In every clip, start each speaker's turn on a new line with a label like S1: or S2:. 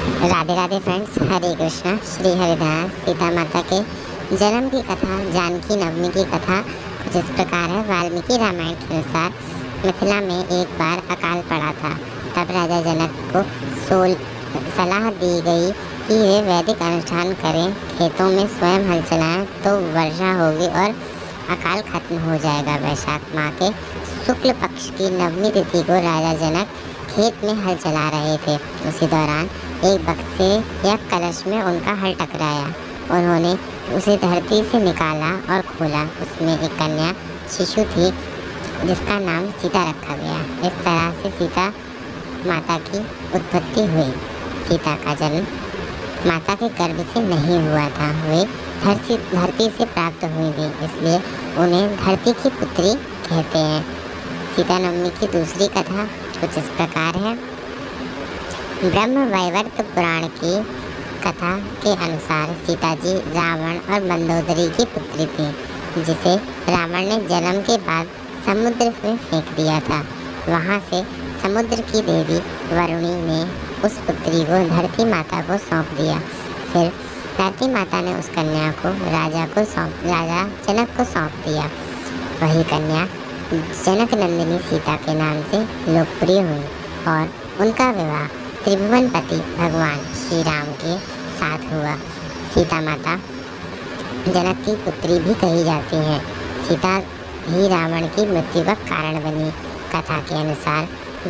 S1: Radhe Radhe friends, Hare Krishna. Shri Haridas Sita माता के जन्म की कथा, जानकी नवमी की कथा कुछ इस प्रकार है। वाल्मीकि रामायण के अनुसार मिथिला में एक बार अकाल पड़ा था। तब राजा जनक को सलाह दी गई कि वे वैदिक अनुष्ठान करें, खेतों में स्वयं हल चलाएं तो वर्षा होगी और अकाल खत्म हो जाएगा। वैशाख माह के शुक्ल पक्ष की नवमी तिथि को राजा जनक खेत में हल चला रहे थे। उसी दौरान एक बक्से या कलश में उनका हल टकराया। उन्होंने उसे धरती से निकाला और खोला। उसमें एक कन्या शिशु थी जिसका नाम सीता रखा गया। इस तरह से सीता माता की उत्पत्ति हुई। सीता का जन्म माता के गर्भ से नहीं हुआ था, वे धरती से प्राप्त हुई थी, इसलिए उन्हें धरती की पुत्री कहते हैं। सीता नवमी की दूसरी कथा कुछ इस प्रकार है। ब्रह्म वैवर्त पुराण की कथा के अनुसार सीता जी रावण और मंदोदरी की पुत्री थी, जिसे रावण ने जन्म के बाद समुद्र में फेंक दिया था। वहाँ से समुद्र की देवी वरुणी ने उस पुत्री को धरती माता को सौंप दिया। फिर धरती माता ने उस कन्या को राजा जनक को सौंप दिया। वही कन्या जनक नंदिनी सीता के नाम से लोकप्रिय हुई और उनका विवाह त्रिभुवनपति भगवान श्री राम के साथ हुआ। सीता माता जनक की पुत्री भी कही जाती हैं। सीता ही रावण की मृत्यु का कारण बनी। कथा के अनुसार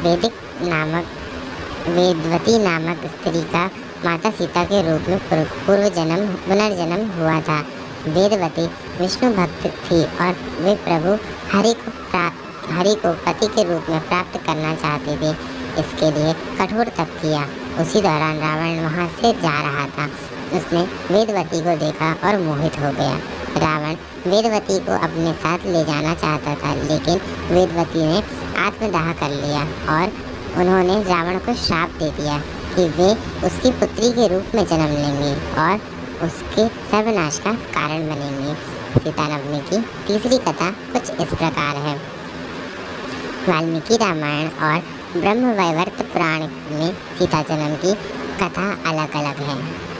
S1: वेदवती नामक स्त्री का माता सीता के रूप में पुनर्जन्म हुआ था। वेदवती विष्णु भक्त थी और वे प्रभु हरि को पति के रूप में प्राप्त करना चाहती थी। इसके लिए कठोर तप किया। उसी दौरान रावण वहां से जा रहा था। उसने वेदवती को देखा और मोहित हो गया। रावण वेदवती को अपने साथ ले जाना चाहता था, लेकिन वेदवती ने आत्मदाह कर लिया और उन्होंने रावण को श्राप दे दिया कि वे उसकी पुत्री के रूप में जन्म लेंगे और उसके सर्वनाश का कारण बनेंगे। सीता नवमी की तीसरी कथा कुछ इस प्रकार है। वाल्मीकि रामायण और ब्रह्म वैवर्त पुराण में सीता जन्म की कथा अलग अलग है।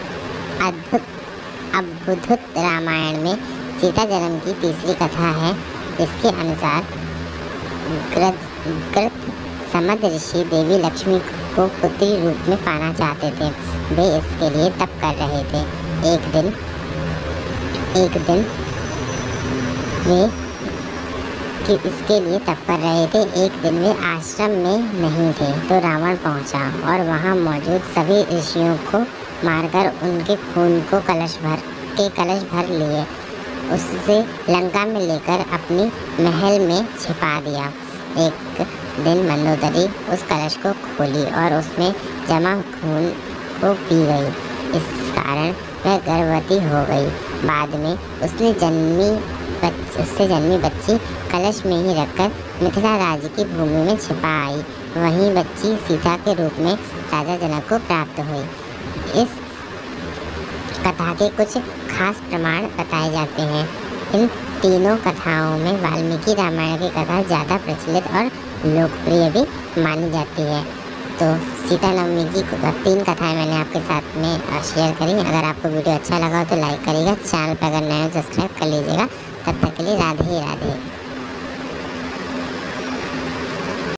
S1: अद्भुत रामायण में सीता जन्म की तीसरी कथा है। इसके अनुसार समद ऋषि देवी लक्ष्मी को पुत्री रूप में पाना चाहते थे। वे इसके लिए तप कर रहे थे। एक दिन वे आश्रम में नहीं थे तो रावण पहुंचा और वहां मौजूद सभी ऋषियों को मारकर उनके खून को कलश भर लिए। उससे लंका में लेकर अपनी महल में छिपा दिया। एक दिन मंदोदरी उस कलश को खोली और उसमें जमा खून को पी गई। इस कारण वह गर्भवती हो गई। बाद में उससे जन्मी बच्ची कलश में ही रखकर मिथिला राज्य की भूमि में छिपा आई। वहीं बच्ची सीता के रूप में राजा जनक को प्राप्त हुई। इस कथा के कुछ खास प्रमाण बताए जाते हैं। इन तीनों कथाओं में वाल्मीकि रामायण की कथा ज़्यादा प्रचलित और लोकप्रिय भी मानी जाती है। तो सीता नवमी की 3 कथाएं मैंने आपके साथ में शेयर करी। अगर आपको वीडियो अच्छा लगा हो तो लाइक करिएगा। चैनल पर अगर नए हो सब्सक्राइब कर लीजिएगा। तब तक के लिए राधे राधे।